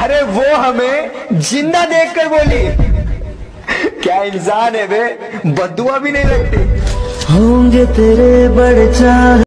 अरे वो हमें जिंदा देखकर बोली। क्या इंसान है बे, बद्दुआ भी नहीं लगती। होंगे तेरे बड़े चाह